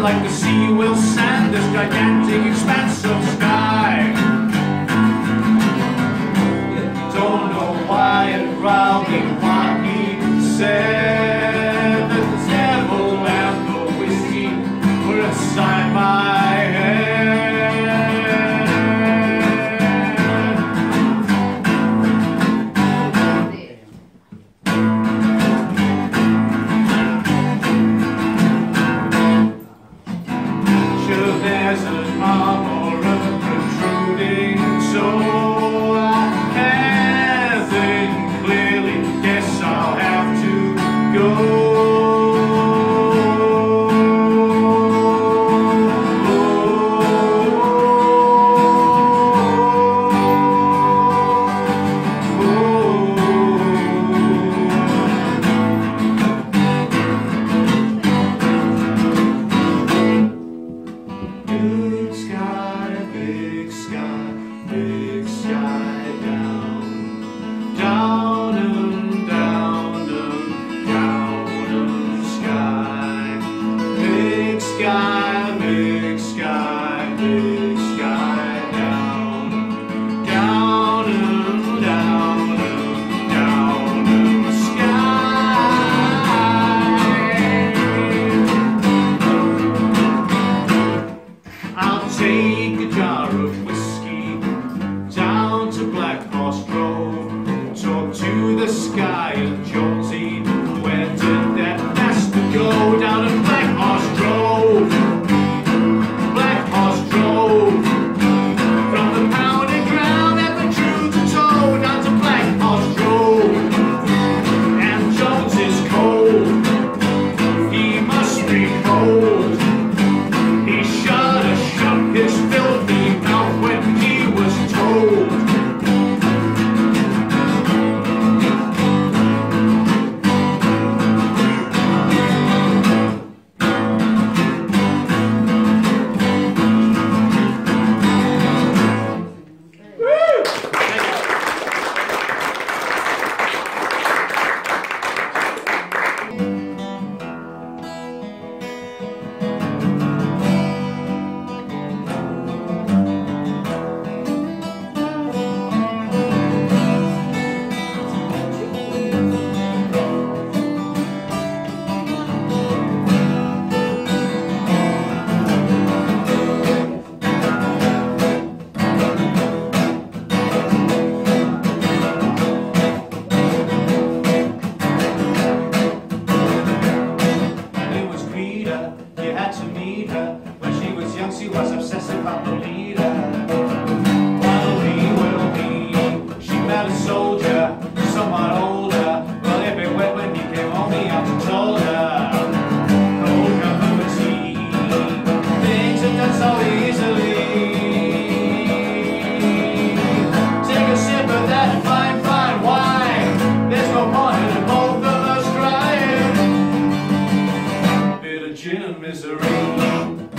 like the sea will sand this gigantic expanse of sky. Don't know why it growled in what he said, that the devil and the whiskey were inside my head. Sure, there's an armor of protruding toe. I haven't clearly, guess I'll have to go. Big sky, big sky, big sky, down, down and down and down and sky. Big sky, big sky, big sky, down, down and down and down and sky. I'll take a jar of whiskey down to Blackhorse Grove, talk to the sky and Jonesy. Where did that bastard go? Down to Blackhorse Grove, Blackhorse Grove. From the pounded ground that the truth are told, down to Blackhorse Grove. And Jones is cold, he must be cold. He should have shut his filthy mouth when he was told. You had to meet her. When she was young, she was obsessive about the leader. Will be. She met a soldier, somewhat older. Well, it been wet when he came home, he out and told her. Cold cup of tea, things are done so easily. Take a sip of that fine, fine wine. There's no point in both of us crying. Bit of gin and misery.